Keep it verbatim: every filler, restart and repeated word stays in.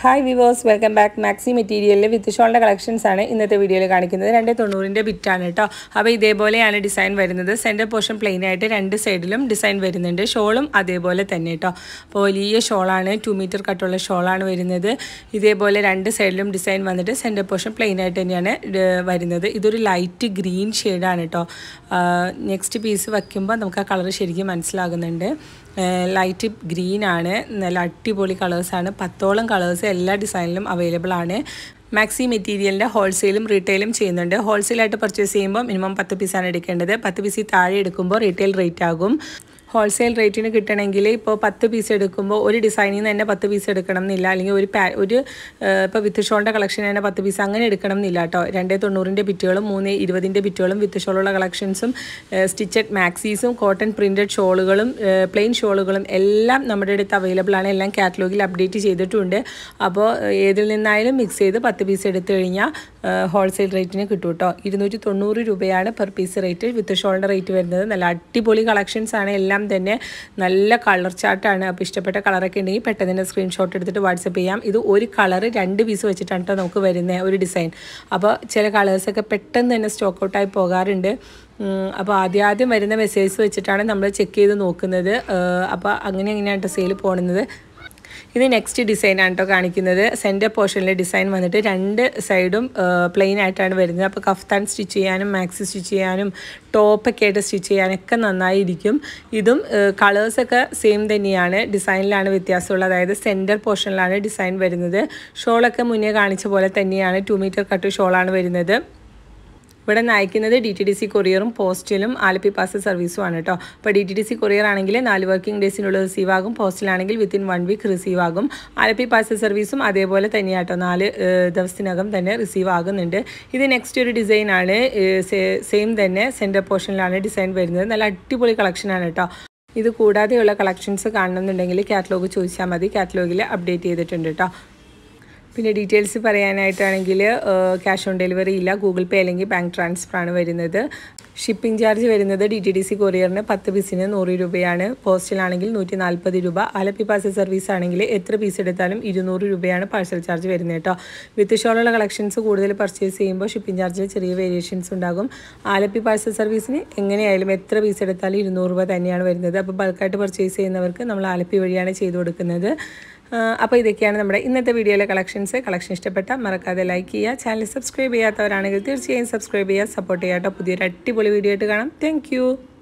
Hi viewers, welcome back. Maxi Material with ഷോളിന്റെ collections ആണ് ഇന്നത്തെ വീഡിയോയിൽ കാണിക്കുന്നത്. രണ്ട് തൊണ്ണൂറിന്റെ ബിറ്റ് ആണ് ട്ടോ. അപ്പോൾ ഇതേപോലെയാണ് ഡിസൈൻ വരുന്നത്. സെന്റർ പോർഷൻ പ്ലെയിൻ ആയിട്ട് രണ്ട് സൈഡിലും ഡിസൈൻ വരുന്നുണ്ട്. ഷോളും അതേപോലെ തന്നെ ട്ടോ. അപ്പോൾ വലിയ ഷോളാണ്, two മീറ്റർ കട്ടുള്ള ഷോളാണ് വരുന്നത്. ഇതേപോലെ രണ്ട് സൈഡിലും ഡിസൈൻ വന്നിട്ട് സെന്റർ പോർഷൻ പ്ലെയിൻ ആയിട്ട് തന്നെയാണ് വരുന്നത്. ഇതൊരു ലൈറ്റ് ഗ്രീൻ ഷെയ്ഡ് ആണ് ട്ടോ. നെക്സ്റ്റ് പീസ് വയ്ക്കുമ്പോൾ നമുക്ക് ആ കളർ ശരിക്കും മനസ്സിലാകുന്നുണ്ട്. ലൈറ്റ് ഗ്രീൻ ആണ്, നല്ല അടിപൊളി കളേഴ്സാണ്. പത്തോളം കളേഴ്സ് എല്ലാ ഡിസൈനിലും അവൈലബിൾ ആണ്. മാക്സി മെറ്റീരിയലിൻ്റെ ഹോൾസെയിലും റീറ്റെയിലും ചെയ്യുന്നുണ്ട്. ഹോൾസെയിലായിട്ട് പർച്ചേസ് ചെയ്യുമ്പോൾ മിനിമം പത്ത് പീസാണ് എടുക്കേണ്ടത്. പത്ത് പീസിൽ താഴെ എടുക്കുമ്പോൾ റീറ്റെയിൽ റേറ്റ് ആകും. ഹോൾസെയിൽ റേറ്റിന് കിട്ടണമെങ്കിൽ ഇപ്പോൾ പത്ത് പീസ് എടുക്കുമ്പോൾ ഒരു ഡിസൈനിൽ നിന്ന് തന്നെ പത്ത് പീസ് എടുക്കണം എന്നില്ല, അല്ലെങ്കിൽ ഒരു പാ ഒരു ഇപ്പോൾ വിത്ത് ഷോളിൻ്റെ കളക്ഷൻ തന്നെ പത്ത് പീസ് അങ്ങനെ എടുക്കണം എന്നില്ല കേട്ടോ. രണ്ട് തൊണ്ണൂറിൻ്റെ ബിറ്റുകളും മൂന്ന് ഇരുപതിൻ്റെ ബിറ്റുകളും വിത്ത് ഷോളുള്ള കളക്ഷൻസും സ്റ്റിച്ചഡ് മാക്സീസും കോട്ടൺ പ്രിൻറ്റഡ് ഷോളുകളും പ്ലെയിൻ ഷോളുകളും എല്ലാം നമ്മുടെ അടുത്ത് അവൈലബിൾ ആണ്. എല്ലാം കാറ്റലോഗിൽ അപ്ഡേറ്റ് ചെയ്തിട്ടുണ്ട്. അപ്പോൾ ഏതിൽ നിന്നായാലും മിക്സ് ചെയ്ത് പത്ത് പീസ് എടുത്തു കഴിഞ്ഞാൽ ഹോൾസെയിൽ റേറ്റിന് കിട്ടും കേട്ടോ. ഇരുന്നൂറ്റി തൊണ്ണൂറ് രൂപയാണ് പെർ പീസ് റേറ്റ്. വിത്ത് ഷോളിൻ്റെ റേറ്റ് വരുന്നത്. നല്ല അടിപൊളി കളക്ഷൻസ് ആണ്. എല്ലാം തന്നെ നല്ല കളർ ചാർട്ടാണ്. അപ്പോൾ ഇഷ്ടപ്പെട്ട കളറൊക്കെ ഉണ്ടെങ്കിൽ പെട്ടെന്ന് തന്നെ സ്ക്രീൻഷോട്ട് എടുത്തിട്ട് വാട്സപ്പ് ചെയ്യാം. ഇത് ഒരു കളർ രണ്ട് പീസ് വെച്ചിട്ടാണ് കേട്ടോ നമുക്ക് വരുന്ന ഒരു ഡിസൈൻ. അപ്പോൾ ചില കളേഴ്സൊക്കെ പെട്ടെന്ന് തന്നെ സ്റ്റോക്ക് ഔട്ടായി പോകാറുണ്ട്. അപ്പോൾ ആദ്യം ആദ്യം വരുന്ന മെസ്സേജ് വെച്ചിട്ടാണ് നമ്മൾ ചെക്ക് ചെയ്ത് നോക്കുന്നത്. അപ്പോൾ അങ്ങനെ എങ്ങനെയാണ് സെയിൽ പോകുന്നത്. ഇത് നെക്സ്റ്റ് ഡിസൈനാണ് കേട്ടോ കാണിക്കുന്നത്. സെൻറ്റർ പോർഷനിലെ ഡിസൈൻ വന്നിട്ട് രണ്ട് സൈഡും പ്ലെയിൻ ആയിട്ടാണ് വരുന്നത്. അപ്പോൾ കഫ്താൻ സ്റ്റിച്ച് ചെയ്യാനും മാക്സി സ്റ്റിച്ച് ചെയ്യാനും ടോപ്പൊക്കെ ആയിട്ട് സ്റ്റിച്ച് ചെയ്യാനൊക്കെ നന്നായിരിക്കും. ഇതും കളേഴ്സൊക്കെ സെയിം തന്നെയാണ്, ഡിസൈനിലാണ് വ്യത്യാസമുള്ളത്. അതായത് സെൻറ്റർ പോർഷനിലാണ് ഡിസൈൻ വരുന്നത്. ഷോളൊക്കെ മുന്നേ കാണിച്ച പോലെ തന്നെയാണ്. ടു മീറ്റർ കട്ട് ഷോളാണ് വരുന്നത്. ഇവിടെ നിന്ന് അയക്കുന്നത് ഡി ടി ഡി സി കൊറിയറും പോസ്റ്റിലും ആലപ്പി പാർസൽ സർവീസും ആണ് കേട്ടോ. അപ്പോൾ D T D C courier ആണെങ്കിൽ നാല് വർക്കിംഗ് ഡേയ്സിനുള്ളിൽ റിസീവ് ആകും. പോസ്റ്റിലാണെങ്കിൽ വിത്തിൻ വൺ വീക്ക് റിസീവ് ആകും. ആലപ്പി പാർസൽ സർവീസും അതേപോലെ തന്നെയാണ് കേട്ടോ. നാല് ദിവസത്തിനകം തന്നെ റിസീവ് ആകുന്നുണ്ട്. ഇത് നെക്സ്റ്റ് ഒരു ഡിസൈനാണ്. സെയിം തന്നെ സെൻറ്റർ പോർഷനിലാണ് ഡിസൈൻ വരുന്നത്. നല്ല അടിപൊളി കളക്ഷനാണ് കേട്ടോ. ഇത് കൂടാതെയുള്ള കളക്ഷൻസ് കാണണമെന്നുണ്ടെങ്കിൽ കാറ്റലോഗ് ചോദിച്ചാൽ മതി. കാറ്റലോഗിൽ അപ്ഡേറ്റ് ചെയ്തിട്ടുണ്ട് കേട്ടോ. പിന്നെ ഡീറ്റെയിൽസ് പറയാനായിട്ടാണെങ്കിൽ ക്യാഷ് ഓൺ ഡെലിവറി ഇല്ല, ഗൂഗിൾ പേ അല്ലെങ്കിൽ ബാങ്ക് ട്രാൻസ്ഫർ ആണ് വരുന്നത്. ഷിപ്പിംഗ് ചാർജ് വരുന്നത് ഡി ടി ഡി സി കൊറിയറിന് പത്ത് പീസിന് നൂറ് രൂപയാണ്. പോസ്റ്റിലാണെങ്കിൽ നൂറ്റി നാൽപ്പത് രൂപ. ആലപ്പി പാർസൽ സർവീസ് ആണെങ്കിൽ എത്ര പീസ് എടുത്താലും ഇരുന്നൂറ് രൂപയാണ് പാർസൽ ചാർജ് വരുന്നത് കേട്ടോ. വിത്ത് ഷോളുള്ള കളക്ഷൻസ് കൂടുതൽ പർച്ചേസ് ചെയ്യുമ്പോൾ ഷിപ്പിംഗ് ചാർജിൽ ചെറിയ വേരിയേഷൻസ് ഉണ്ടാകും. ആലപ്പി പാർസൽ സർവീസിന് എങ്ങനെയായാലും എത്ര പീസ് എടുത്താലും ഇരുന്നൂറ് രൂപ തന്നെയാണ് വരുന്നത്. അപ്പോൾ ബൾക്കായിട്ട് പർച്ചേസ് ചെയ്യുന്നവർക്ക് നമ്മൾ ആലപ്പി വഴിയാണ് ചെയ്തു കൊടുക്കുന്നത്. അപ്പോൾ ഇതൊക്കെയാണ് നമ്മുടെ ഇന്നത്തെ വീഡിയോയിലെ കളക്ഷൻസ്. കളക്ഷൻ ഇഷ്ടപ്പെട്ടാൽ മറക്കാതെ ലൈക്ക് ചെയ്യുക. ചാനൽ സബ്സ്ക്രൈബ് ചെയ്യാത്തവരാണെങ്കിൽ തീർച്ചയായും സബ്സ്ക്രൈബ് ചെയ്യുക, സപ്പോർട്ട് ചെയ്യാം കേട്ടോ. പുതിയൊരു അടിപൊളി വീഡിയോ ആയിട്ട് കാണാം. താങ്ക്